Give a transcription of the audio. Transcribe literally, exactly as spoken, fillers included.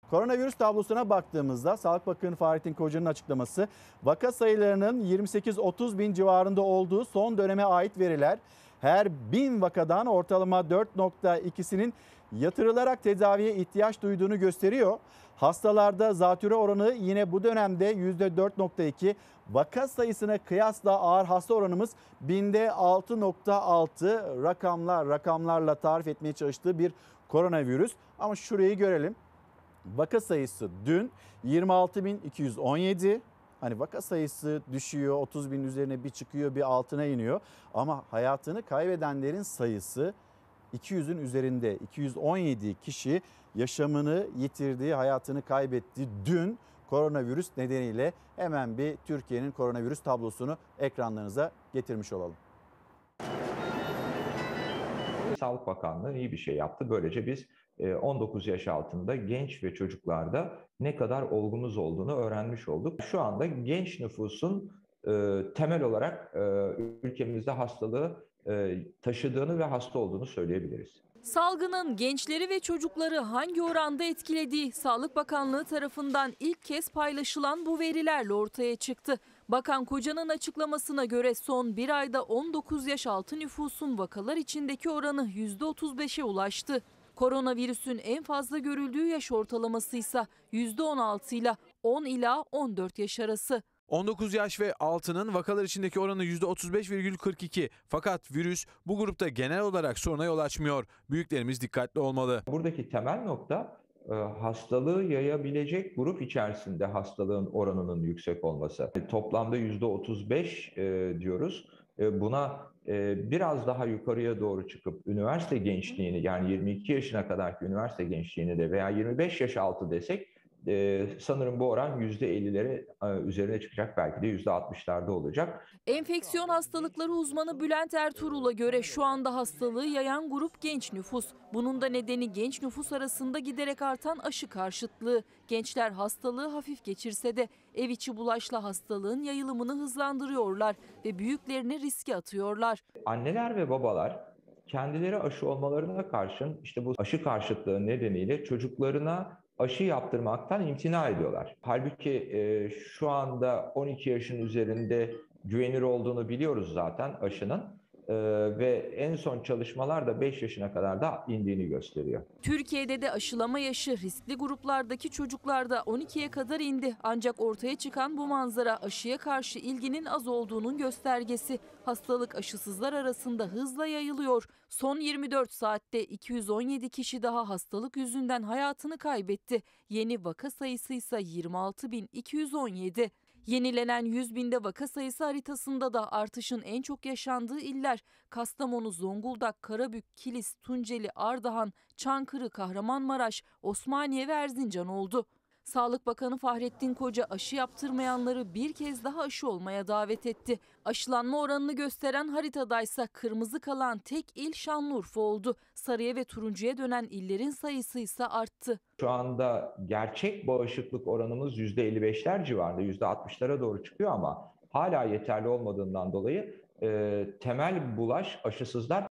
Koronavirüs tablosuna baktığımızda Sağlık Bakanı Fahrettin Koca'nın açıklaması, vaka sayılarının yirmi sekiz otuz bin civarında olduğu son döneme ait veriler, her bin vakadan ortalama dört nokta ikisinin yatırılarak tedaviye ihtiyaç duyduğunu gösteriyor. Hastalarda zatürre oranı yine bu dönemde yüzde dört nokta iki, vaka sayısına kıyasla ağır hasta oranımız binde altı nokta altı, rakamlar rakamlarla tarif etmeye çalıştığı bir koronavirüs. Ama şurayı görelim. Vaka sayısı dün yirmi altı bin iki yüz on yedi. Hani vaka sayısı düşüyor, otuz bin üzerine bir çıkıyor, bir altına iniyor. Ama hayatını kaybedenlerin sayısı iki yüzün üzerinde. iki yüz on yedi kişi yaşamını yitirdi, hayatını kaybetti dün koronavirüs nedeniyle. Hemen bir Türkiye'nin koronavirüs tablosunu ekranlarınıza getirmiş olalım. Sağlık Bakanlığı iyi bir şey yaptı. Böylece biz on dokuz yaş altında genç ve çocuklarda ne kadar olgumuz olduğunu öğrenmiş olduk. Şu anda genç nüfusun temel olarak ülkemizde hastalığı taşıdığını ve hasta olduğunu söyleyebiliriz. Salgının gençleri ve çocukları hangi oranda etkilediği Sağlık Bakanlığı tarafından ilk kez paylaşılan bu verilerle ortaya çıktı. Bakan Koca'nın açıklamasına göre son bir ayda on dokuz yaş altı nüfusun vakalar içindeki oranı yüzde otuz beşe ulaştı. Koronavirüsün en fazla görüldüğü yaş ortalaması ise yüzde on altı ile on ila on dört yaş arası. on dokuz yaş ve altının vakalar içindeki oranı yüzde otuz beş virgül kırk iki. Fakat virüs bu grupta genel olarak soruna yol açmıyor. Büyüklerimiz dikkatli olmalı. Buradaki temel nokta hastalığı yayabilecek grup içerisinde hastalığın oranının yüksek olması. Toplamda yüzde otuz beş diyoruz. Buna biraz daha yukarıya doğru çıkıp üniversite gençliğini, yani yirmi iki yaşına kadarki üniversite gençliğini de veya yirmi beş yaş altı desek, Ee, sanırım bu oran yüzde ellileri üzerine çıkacak, belki de yüzde altmışlarda olacak. Enfeksiyon hastalıkları uzmanı Bülent Ertuğrul'a göre şu anda hastalığı yayan grup genç nüfus. Bunun da nedeni genç nüfus arasında giderek artan aşı karşıtlığı. Gençler hastalığı hafif geçirse de ev içi bulaşla hastalığın yayılımını hızlandırıyorlar ve büyüklerini riske atıyorlar. Anneler ve babalar kendileri aşı olmalarına karşın işte bu aşı karşıtlığı nedeniyle çocuklarına aşı yaptırmaktan imtina ediyorlar. Halbuki e, şu anda on iki yaşın üzerinde güvenilir olduğunu biliyoruz zaten aşının. Ee, ve en son çalışmalar da beş yaşına kadar da indiğini gösteriyor. Türkiye'de de aşılama yaşı riskli gruplardaki çocuklarda on ikiye kadar indi. Ancak ortaya çıkan bu manzara aşıya karşı ilginin az olduğunun göstergesi. Hastalık aşısızlar arasında hızla yayılıyor. Son yirmi dört saatte iki yüz on yedi kişi daha hastalık yüzünden hayatını kaybetti. Yeni vaka sayısı ise yirmi altı bin iki yüz on yedi. Yenilenen yüz binde vaka sayısı haritasında da artışın en çok yaşandığı iller Kastamonu, Zonguldak, Karabük, Kilis, Tunceli, Ardahan, Çankırı, Kahramanmaraş, Osmaniye ve Erzincan oldu. Sağlık Bakanı Fahrettin Koca aşı yaptırmayanları bir kez daha aşı olmaya davet etti. Aşılanma oranını gösteren haritadaysa kırmızı kalan tek il Şanlıurfa oldu. Sarıya ve turuncuya dönen illerin sayısı ise arttı. Şu anda gerçek bağışıklık oranımız yüzde elli beşler civarında, yüzde altmışlara doğru çıkıyor ama hala yeterli olmadığından dolayı e, temel bulaş aşısızlar